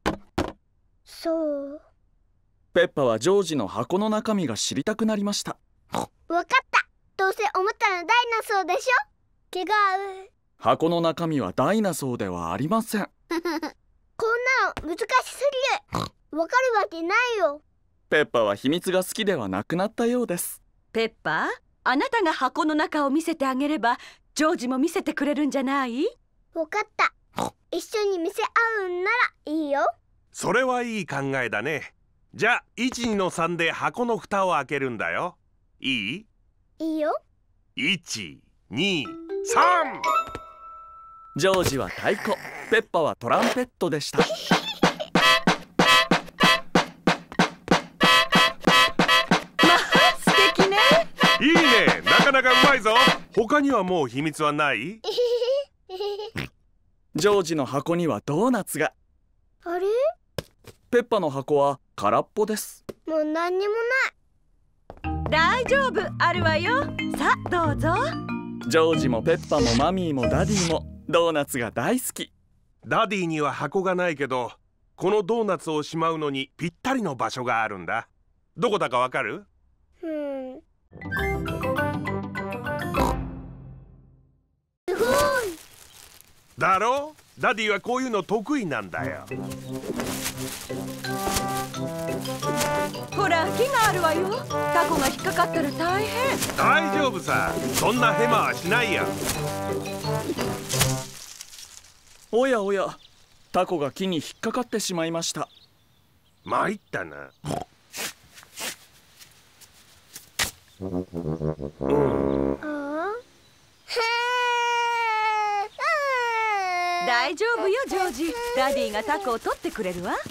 そう。 ペッパはジョージの箱の中身が知りたくなりました。 わかった。どうせおもちゃのダイナソーでしょ。違う。 箱の中身はダイナソーではありません。 こんなの難しすぎる。わかるわけないよ。 ペッパは秘密が好きではなくなったようです。 ペッパー、 あなたが箱の中を見せてあげればジョージも見せてくれるんじゃない？ わかった。一緒に見せ合うんならいいよ。 それはいい考えだね。じゃあいち、にのさんで箱の蓋を開けるんだよ。いい？ いいよ。 いち、に、さん。 ジョージは太鼓、ペッパはトランペットでした。 まあ素敵ね。 いいね、なかなかうまいぞ。他にはもう秘密はない？ ジョージの箱にはドーナツが。 あれ？ ペッパの箱は空っぽです。 もう何にも大丈夫、あるわよ。さあどうぞ。 ジョージもペッパもマミーもダディもドーナツが大好き。 ダディには箱がないけど、このドーナツをしまうのにぴったりの場所があるんだ。どこだかわかる？ ない。うん。すごい。 だろう？ダディはこういうの得意なんだよ。 ほら木があるわよ。タコが引っかかったら大変。 大丈夫さ、そんなヘマはしないよ。 おやおや、タコが木に引っかかってしまいました。 参ったな。 ああ。 大丈夫よジョージ。ダディがタコを取ってくれるわ。 わ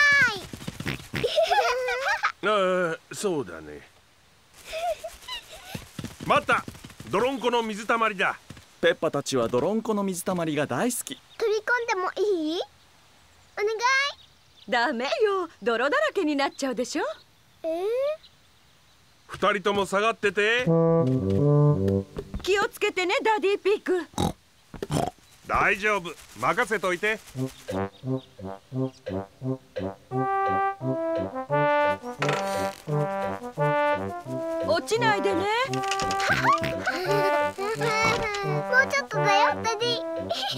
ああ、そうだね。待った、泥んこの水たまりだ。 ペッパたちは泥んこの水たまりが大好き。 ーい。取り込んでもいい？お願い。 ダメよ、泥だらけになっちゃうでしょ。 えー、 二人とも下がってて。 気をつけてねダディピッグ。 大丈夫、任せといて。 落ちないでね。 もうちょっとだよダディ。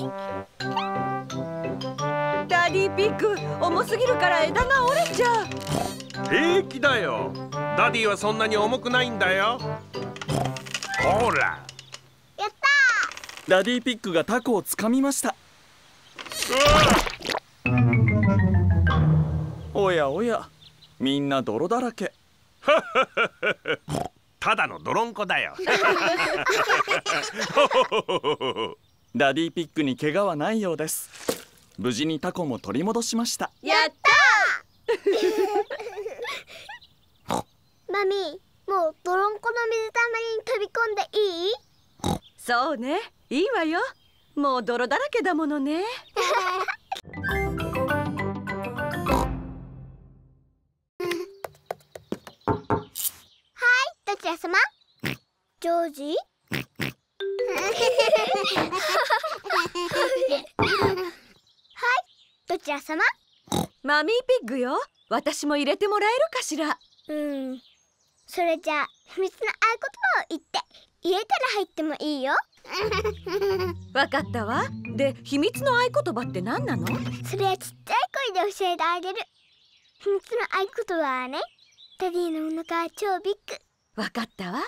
ダディピッグ、重すぎるから枝が折れちゃう。 平気だよ。ダディはそんなに重くないんだよ。ほら。 やったダディピッグがタコをつかみました。おやおや、みんな泥だらけ。 ただの泥んこだよ。 ダディピッグに怪我はないようです。無事にタコも取り戻しました。 やったー。マミー、もう泥んこの水たまりに飛び込んでいい？ そうね、いいわよ。もう泥だらけだものね。 どちら様？ジョージ？はい、どちら様？ マミーピッグよ。私も入れてもらえるかしら。 うん。それじゃあ秘密の合言葉を言って入れたら入ってもいいよ。 わかったわ。で、秘密の合言葉って何なの？ それはちっちゃい声で教えてあげる。秘密の合言葉はね、ダディのお腹は超ビッグ。 わかったわ。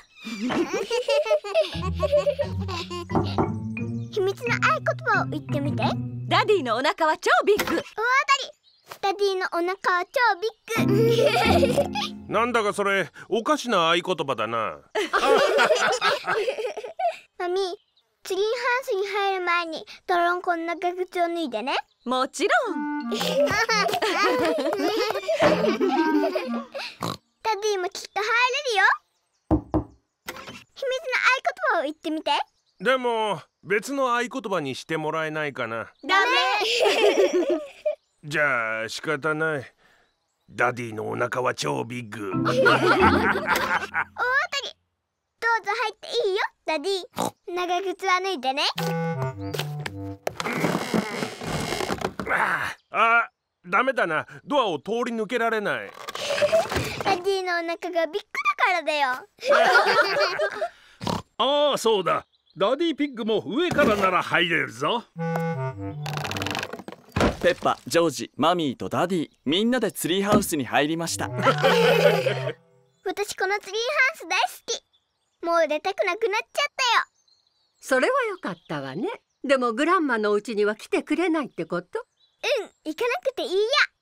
秘密の合言葉を言ってみて。 ダディのお腹は超ビッグ。 大当たり。ダディのお腹は超ビッグ。 なんだかそれおかしな合言葉だな。 マミー、ツリーハウスに入る前に泥んこの長靴を脱いでね。 もちろん。 ダディもきっと入れるよ。秘密の合言葉を言ってみて。 でも別の合言葉にしてもらえないかな。 ダメ。 じゃあ仕方ない。ダディのお腹は超ビッグ。 大当たり。どうぞ入っていいよダディ。長靴は脱いでね。 ああ、ダメだな。ドアを通り抜けられない。 ダディのお腹がビッグだからだよ。 ああ、そうだ。ダディピッグも上からなら入れるぞ。 ペッパ、ジョージ、マミーとダディ、みんなでツリーハウスに入りました。 私このツリーハウス大好き。 もう出たくなくなっちゃったよ。 それはよかったわね。でもグランマのお家には来てくれないってこと？ うん、行かなくていい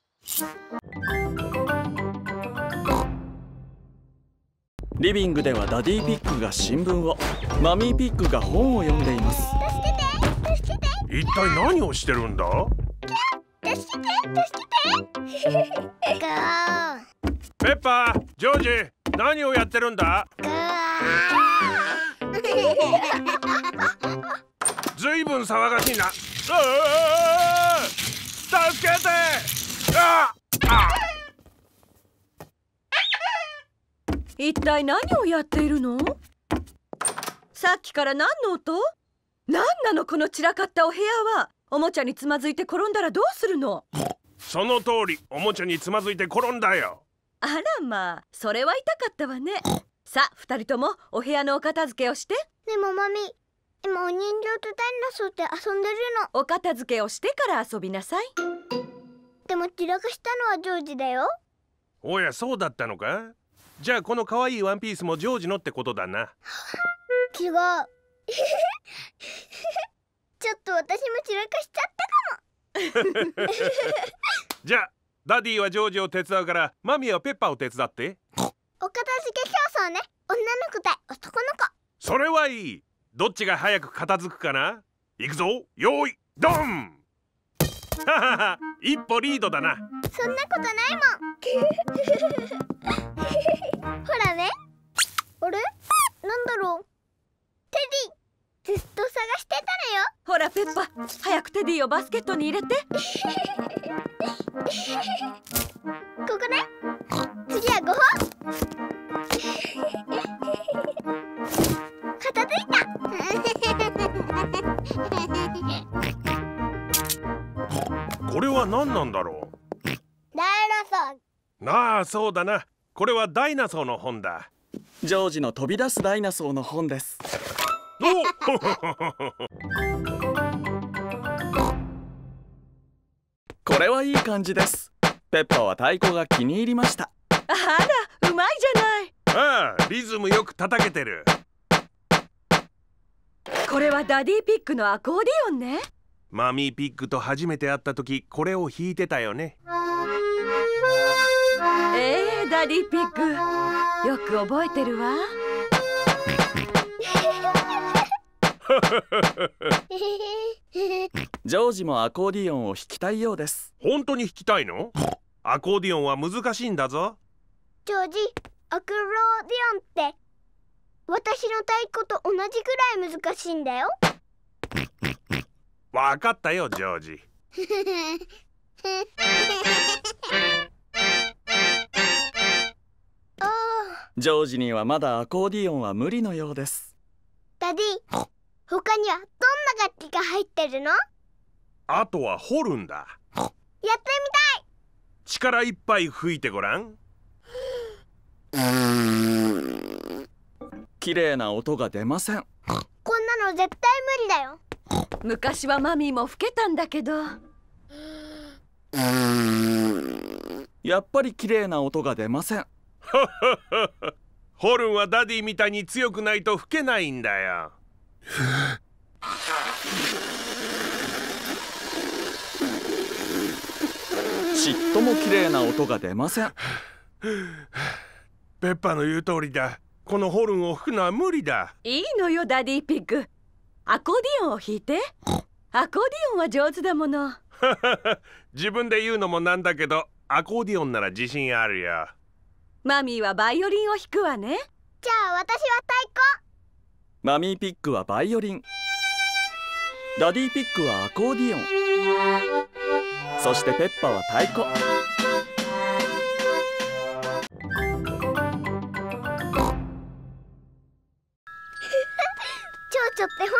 や。 リビングではダディピッグが新聞を、マミーピッグが本を読んでいます。 助けて、助けて。 一体何をしてるんだ？ 助けて、助けて。ガー。 ペッパー、ジョージ、何をやってるんだ？ ガー。 ずいぶん騒がしいな。助けて！ああ！ 一体何をやっているの？さっきから何の音？何なのこの散らかったお部屋は。おもちゃにつまずいて転んだらどうするの？ その通り、おもちゃにつまずいて転んだよ。 あらまあ、それは痛かったわね。さあ、二人ともお部屋のお片付けをして。 でもマミ、今お人形とダイナソーって遊んでるの。 お片付けをしてから遊びなさい。 でも散らかしたのはジョージだよ。 おや、そうだったのか？じゃあこの可愛いワンピースもジョージのってことだな。 違う。ちょっと私も散らかしちゃったかも。 じゃあダディはジョージを手伝うからマミーはペッパーを手伝って。 お片付け競争ね。女の子対男の子。 それはいい。どっちが早く片付くかな。行くぞ、よーいドン。ははは、一歩リードだな。 そんなことないもん。ほらね。あれ、なんだろう。テディ、ずっと探してたのよ。 ほらペッパ、早くテディをバスケットに入れて。 ここね。次はごほん。片付いた。 これは何なんだろう。 ダイナソー。ああ、そうだな。これはダイナソーの本だ。 ジョージの飛び出すダイナソーの本です。 おこれはいい感じです。ペッパは太鼓が気に入りました。 あら、うまいじゃない。 ああ、リズムよく叩けてる。 これはダディピッグのアコーディオンね。 マミーピッグと初めて会った時、これを弾いてたよね。 えー、ダディピッグ、よく覚えてるわ。 ジョージもアコーディオンを弾きたいようです。 本当に弾きたいの？アコーディオンは難しいんだぞ。 ジョージ、アコーディオンって私の太鼓と同じぐらい難しいんだよ。 わかったよ、ジョージ。 ジョージにはまだアコーディオンは無理のようです。 ダディ、他にはどんな楽器が入ってるの？ あとはホルンだ。 やってみたい。 力いっぱい吹いてごらん。 綺麗な音が出ません。 こんなの絶対無理だよ。 昔はマミーも老けたんだけど。 やっぱり綺麗な音が出ません。 ホルンはダディみたいに強くないと吹けないんだよ。 ちっとも綺麗な音が出ません。 ペッパの言う通りだ。このホルンを吹くのは無理だ。 いいのよ、ダディピッグ。アコーディオンを弾いて。アコーディオンは上手だもの。 自分で言うのもなんだけど、アコーディオンなら自信あるよ。 マミーはバイオリンを弾くわね。 じゃあ私は太鼓。 マミーピッグはバイオリン、ダディピッグはアコーディオン、そしてペッパは太鼓。 蝶々って本当に可愛い。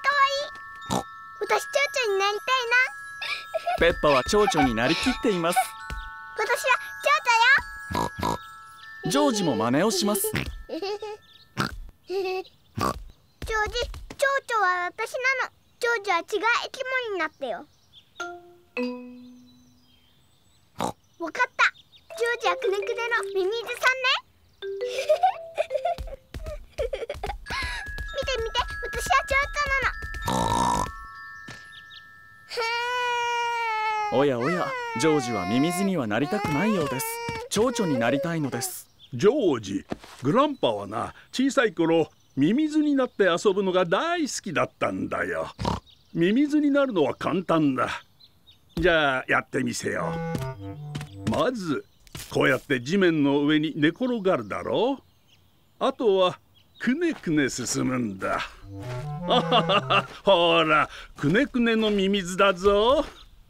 私蝶々になりたいな。 ペッパは蝶々になりきっています。 私は蝶々よ。 ジョージも真似をします。 ジョージ、蝶々は私なの。ジョージは違う生き物になってよ。わかった。ジョージはくねくねのミミズさんね。 おやおや、ジョージはミミズにはなりたくないようです。蝶々になりたいのです。 ジョージ、グランパはな、小さい頃ミミズになって遊ぶのが大好きだったんだよ。ミミズになるのは簡単だ。じゃあやってみせよう。まずこうやって地面の上に寝転がるだろう。あとはくねくね進むんだ。あはは、ほら、くねくねのミミズだぞ。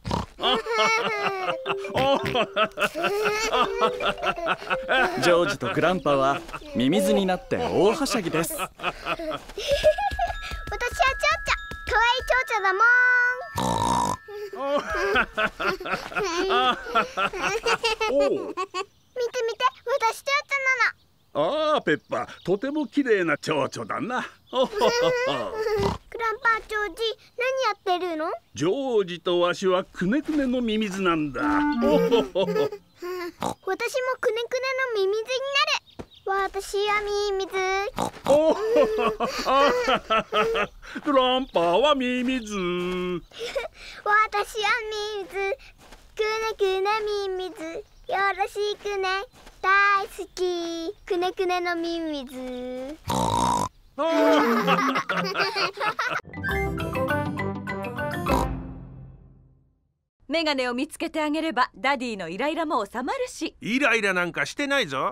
ジョージとグランパはミミズになって大はしゃぎです。 私はチョウチョ、可愛いチョウチョだもん。見て見て、私チョウチョなの。 ああ、ペッパ、とても綺麗な蝶々だな。 グランパ、ジョージ、何やってるの？ ジョージとわしはくねくねのミミズなんだ。 私もくねくねのミミズになる。私はミミズ。 グランパはミミズ。 私はミミズ。くねくねミミズ。よろしくね。大好き。くねくねのミミズ。 メガネを見つけてあげればダディのイライラも収まるし。 イライラなんかしてないぞ。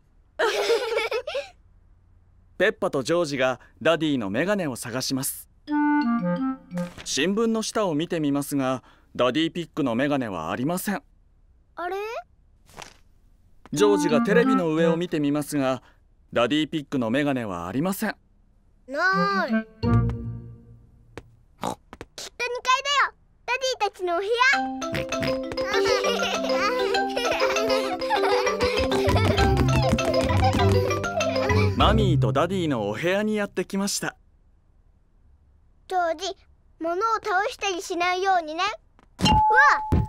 ペッパとジョージがダディのメガネを探します。新聞の下を見てみますが、ダディピッグのメガネはありません。 あれ？ ジョージがテレビの上を見てみますが、ダディピッグのメガネはありません。 ない。きっとにかいだよ。ダディたちのお部屋。 マミーとダディのお部屋にやってきました。 ジョージ、物を倒したりしないようにね。うわ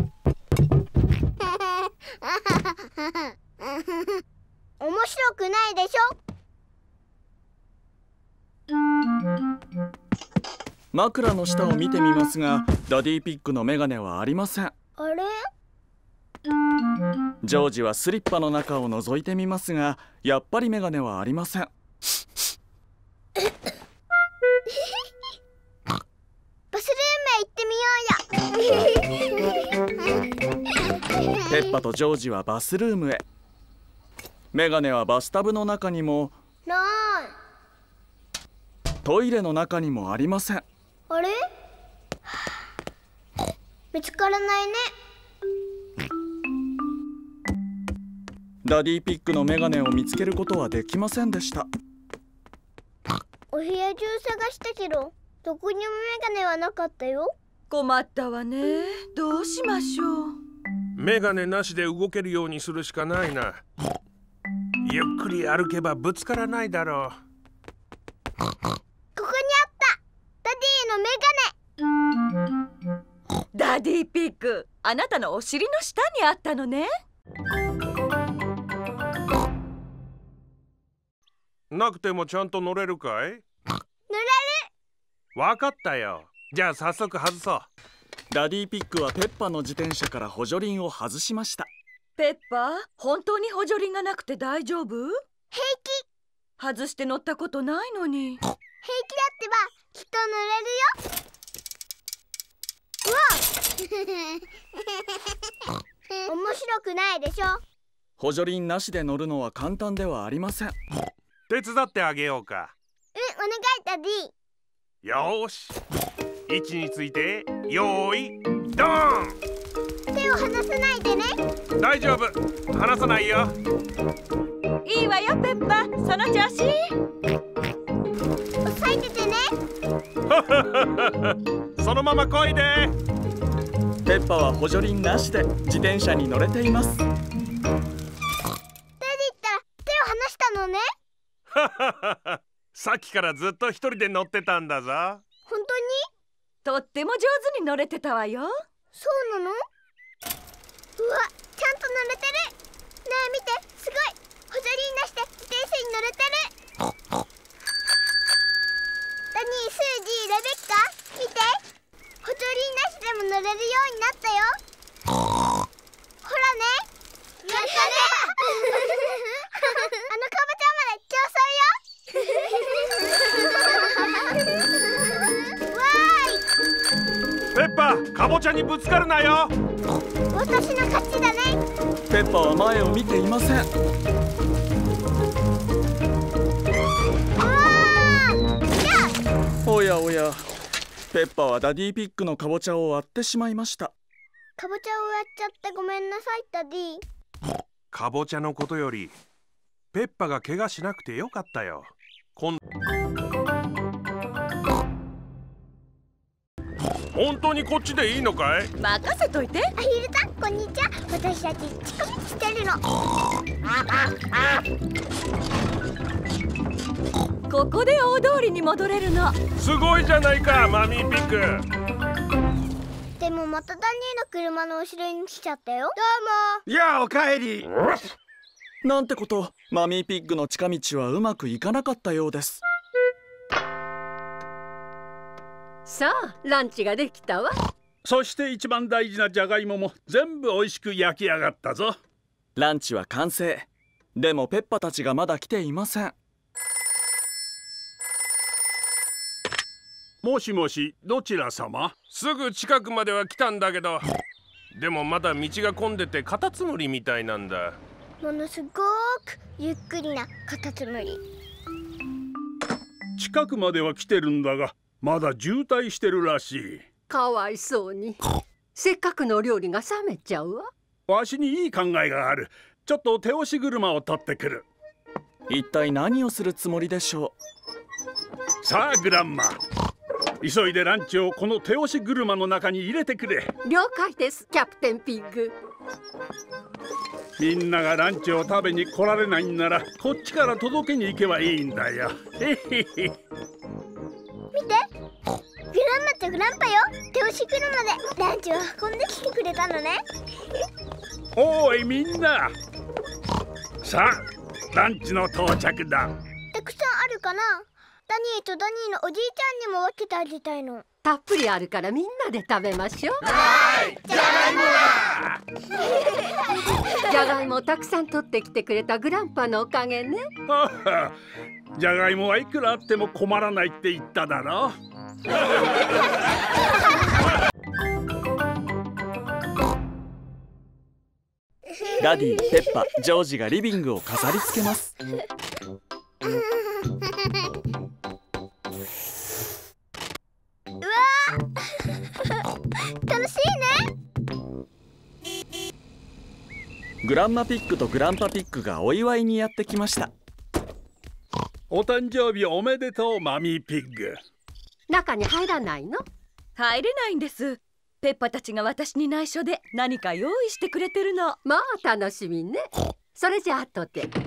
面白くないでしょ。 枕の下を見てみますが、ダディピッグのメガネはありません。 あれ？ ジョージはスリッパの中を覗いてみますが、やっぱりメガネはありません。 バスルームへ行ってみようよ。 ペッパとジョージはバスルームへ。メガネはバスタブの中にもない。 トイレの中にもありません。 あれ？見つからないね。 ダディピッグのメガネを見つけることはできませんでした。 お部屋中探したけど、どこにもメガネはなかったよ。 困ったわね。どうしましょう。 メガネなしで動けるようにするしかないな。ゆっくり歩けばぶつからないだろう。 ここにあった。ダディのメガネ。 ダディピッグ、あなたのお尻の下にあったのね。 なくてもちゃんと乗れるかい？ 乗れる。 わかったよ。じゃあ早速外そう。 ダディピッグはペッパの自転車から補助輪を外しました。 ペッパ、本当に補助輪がなくて大丈夫？ 平気。 外して乗ったことないのに。 平気だってば、きっと乗れるよ。うわ面白くないでしょ。 補助輪なしで乗るのは簡単ではありません。 手伝ってあげようか。 うん、お願いダディ。 よーし、位置についてよーいドーン。 手を離さないでね。 大丈夫、離さないよ。 いいわよペッパ、その調子。 押さえててね。 そのまま漕いで。 ペッパは補助輪なしで自転車に乗れています。ダディったら手を離したのね。 さっきからずっと一人で乗ってたんだぞ。 本当に？ とっても上手に乗れてたわよ。 そうなの？うわ、ちゃんと乗れてる。ねえ見て、すごい。補助輪なしで自転車に乗れてる。ダニー、スージー、レベッカ、見て。補助輪なしでも乗れるようになったよ。 ペッパ、カボチャにぶつかるなよ。 私の勝ちだね。 ペッパは前を見ていません。 うわー！ おやおや、ペッパはダディピッグのカボチャを割ってしまいました。 かぼちゃを割っちゃってごめんなさいダディ。 カボチャのことよりペッパが怪我しなくてよかったよ。今本当にこっちでいいのかい？ 任せといて。 アヒルさんこんにちは。私たち近道してるの。 ここで大通りに戻れるの。 すごいじゃないかマミーピッグ。 でもまたダニーの車の後ろに来ちゃったよ。どうも。 やあ、おかえり。 なんてこと、マミーピッグの近道はうまくいかなかったようです。 さあ、ランチができたわ。 そして一番大事なじゃがいもも全部おいしく焼き上がったぞ。 ランチは完成。でもペッパたちがまだ来ていません。 もしもし、どちら様？ すぐ近くまでは来たんだけど、でもまだ道が混んでてカタツムリみたいなんだ。 ものすごくゆっくりなカタツムリ。 近くまでは来てるんだが、まだ渋滞してるらしい。 かわいそうに。せっかくの料理が冷めちゃうわ。 わしにいい考えがある。ちょっと手押し車を取ってくる。 一体何をするつもりでしょう。さあグランマ、急いでランチをこの手押し車の中に入れてくれ。 了解です、キャプテンピッグ。 みんながランチを食べに来られないんなら、こっちから届けに行けばいいんだよ。へへへ。 見て、グランマとグランパよ。手押し車でランチを運んできてくれたのね。 おいみんな、さあランチの到着だ。 たくさんあるかな。ダニーとダニーのおじいちゃんにも分けてあげたいの。 たっぷりあるからみんなで食べましょう。 はい、じゃがいもだ。じゃがいもをたくさん取ってきてくれたグランパのおかげね。 はは、じゃがいもはいくらあっても困らないって言っただろ。 ダディ、ペッパ、ジョージがリビングを飾り付けます。 うわ楽しいね。 グランマピッグとグランパピッグがお祝いにやってきました。 お誕生日おめでとうマミーピッグ。 中に入らないの？ 入れないんです。ペッパたちが私に内緒で何か用意してくれてるの。 まあ楽しみね。それじゃあ後で。 はーい。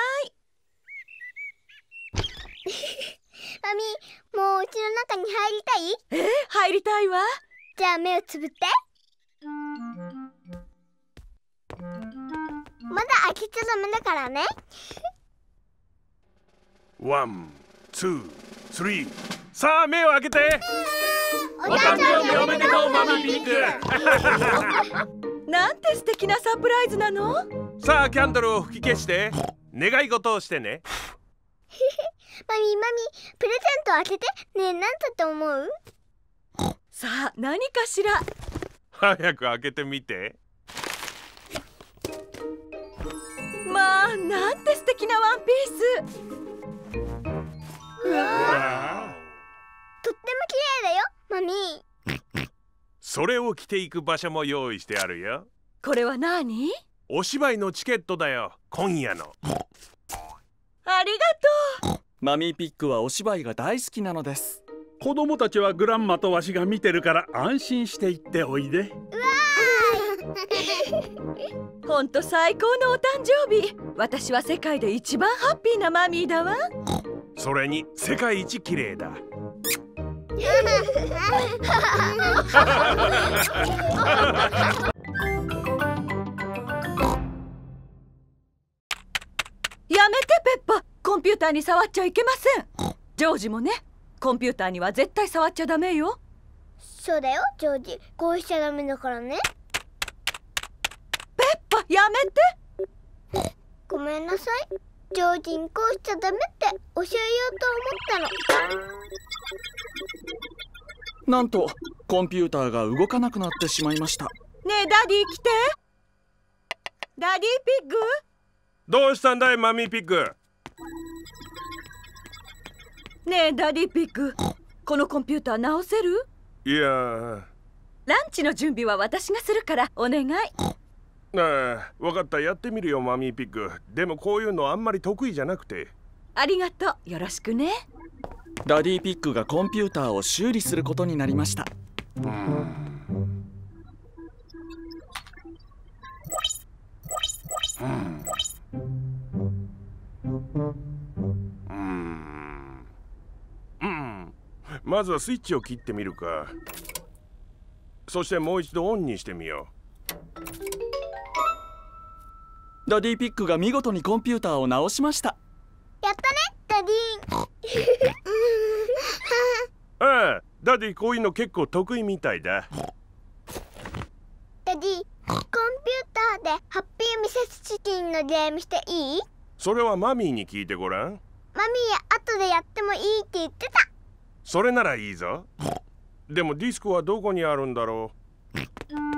マミー、もううちの中に入りたい？ えー、入りたいわ。 じゃあ目をつぶって。まだ開けちゃダメだからね。 ワン、ツー、スリー。さあ目を開けて。 お誕生日おめでとうマミーピッグ。 なんて素敵なサプライズなの。 さあキャンドルを吹き消して願い事をしてね。 マミーマミー、プレゼント開けて。ねえ、なんだと思う？ さあ何かしら。 早く開けてみて。 まあなんて素敵なワンピース。 うわとっても綺麗だよマミー。 それを着ていく場所も用意してあるよ。 これは何？ お芝居のチケットだよ、今夜の。 ありがとう。 マミーピッグはお芝居が大好きなのです。 子供たちはグランマとわしが見てるから安心して行っておいで。 うわーい。ほんと最高のお誕生日。私は世界で一番ハッピーなマミーだわ。 それに世界一綺麗だ。 やめてペッパ、コンピューターに触っちゃいけません。ジョージもね、コンピューターには絶対触っちゃダメよ。 そうだよジョージ、こうしちゃダメだからね。 ペッパやめて。 ごめんなさい、ジョージにこうしちゃダメって教えようと思ったの。 なんとコンピューターが動かなくなってしまいました。 ねえダディ来て。ダディピッグ。 どうしたんだいマミーピッグ。 ねえダディピッグ、このコンピューター直せる？ いやー、 ランチの準備は私がするからお願い。 ああ、分かった、やってみるよマミーピッグ。でもこういうのあんまり得意じゃなくて。 ありがとう、よろしくね。 ダディピッグがコンピューターを修理することになりました。 うんうん、うん、まずはスイッチを切ってみるか。そしてもう一度オンにしてみよう。ダディピッグが見事にコンピューターを直しました。 やったねダディ。 ああ、ダディこういうの結構得意みたいだ。 ダディ、コンピューターでハッピーミセスチキンのゲームしていい？ それはマミーに聞いてごらん。 マミー後でやってもいいって言ってた。 それならいいぞ。でもディスクはどこにあるんだろう。